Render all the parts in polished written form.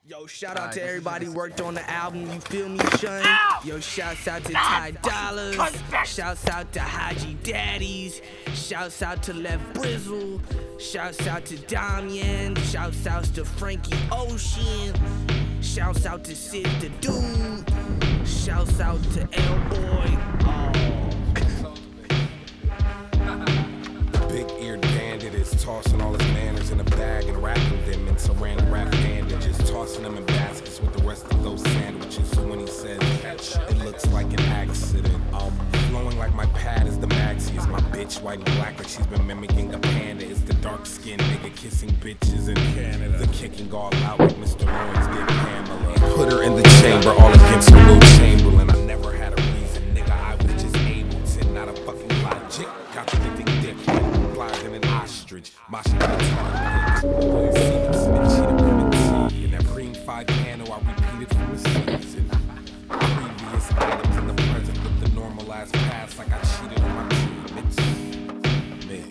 Yo, shout out to everybody worked on the album, you feel me, son? Yo, shouts out to Ty Dollars, shouts out to Haji Daddies, shouts out to Lev Brizzle, shouts out to Damian, shouts out to Frankie Ocean, shouts out to Sid the Dude, shouts out to L-Boy. Big-eared bandit is tossing all his manners in a bag and wrapping them in saran wrap bandages, tossing them in baskets with the rest of those sandwiches. So when he says it looks like an accident, flowing like my pad is the maxi. It's my bitch, white and black, like she's been mimicking a panda. It's the dark-skinned nigga kissing bitches in Canada, the kicking all out like Mr. Lawrence did Pamela. Put her in the chamber, all against the Will Chamberlain. I never had a reason, nigga, I was just able to, not a fucking logic. Contradicting dick, flies in an ostrich. My shit got target. See them snitch, cheat him, in that cream 5 piano, I repeated from the season. Previous items in the present with the normalized past, like I cheated on my treatments. Man.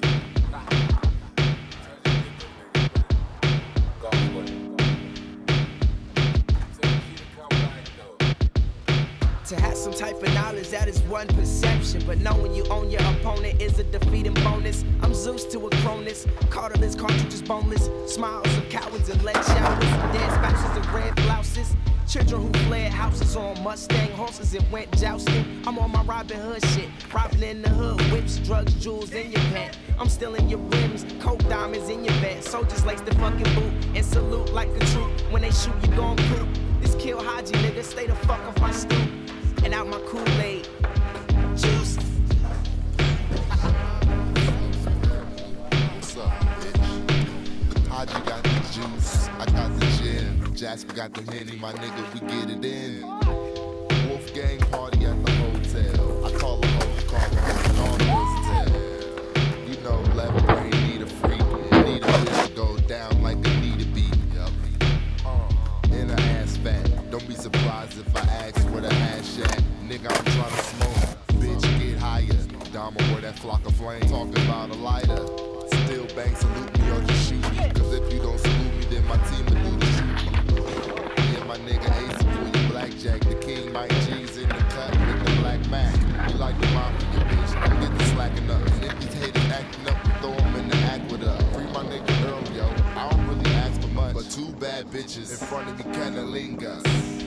To have some type of knowledge, that is one perception. But knowing you own your opponent is a defeating bonus. I'm Zeus to a Cronus, cartilage cartridges boneless. Smiles of cowards and leg showers, dead spouses and red blouses. Children who fled houses on Mustang horses and went jousting. I'm on my Robin Hood shit, robbing in the hood, whips, drugs, jewels in your pet. I'm still in your rims, coke diamonds in your vet. Soldiers lace the fucking boot and salute like a troop. When they shoot, you gon' poop. This kill Haji, nigga, stay the fuck off my stoop. And out my Kool-Aid juice. What's up, bitch? Haji got the juice, I got the gin. Jasper got the Henny, my nigga, we get it in. Wolfgang party at the hotel. I call a hoe, call her on hotel. You know, left brain need a freak. Need a bitch to go down like they need a beat. In her ass fat. Don't be surprised if I ask where the hash at. Nigga, I'm tryna smoke. Bitch, get higher. Dama, where that flock of flame. Talking about a lighter. Still bang, salute me or just shoot me. Cause if you don't salute me, then my team will do the shooting. Yeah, my nigga Ace for your blackjack. The king Mike G's in the cut with the black Mac. You like the mafia, bitch. Don't get the slacking up. And if these haters acting up, throw them in the aqueduct. Free my nigga Earl, yo. I don't really ask for much, but two bad bitches in front of me kinda linger.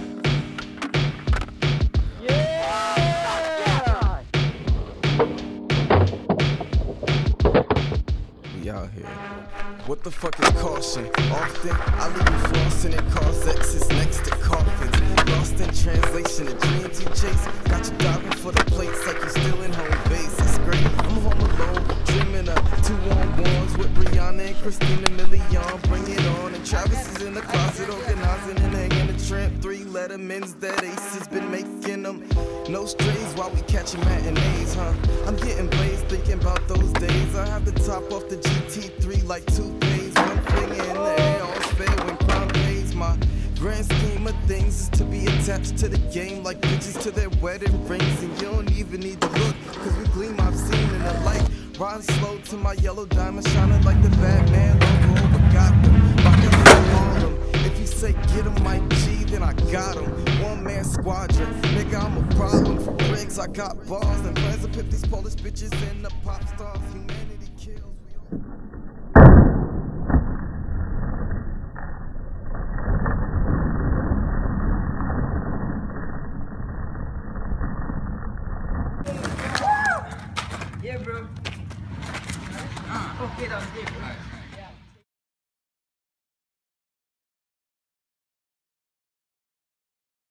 Out here. What the fuck is caution? Often I leave you flossing and cause X's next to coffins. Lost in translation, the dreams you chase got you diving for the plates like you're still in home base. It's great, I'm home alone, dreaming of 2-on-1s with Brianna and Christina Milian. Bring it on, and Travis is in the closet organizing and hanging a tramp. 3 Lettermans that Ace has been making them. No strays while we catching matinees, huh? I'm getting blazed thinking about those days. I have the top off the GT3 like 2 pays. One thing in the air, all's fair when crime pays. My grand scheme of things is to be attached to the game like bitches to their wedding rings. And you don't even need to look, cause we gleam I've seen in the light. Riding slow to my yellow diamond, shining like the Batman logo over Gotham. Rockin' like Harlem. If you say get him Mike G, then I got him. One-man squadron, nigga, I'm a problem. For Briggs, I got bars and plans to pip these Polish bitches in the pop stars. Humanity kills. Yeah, bro. Okay, that was good.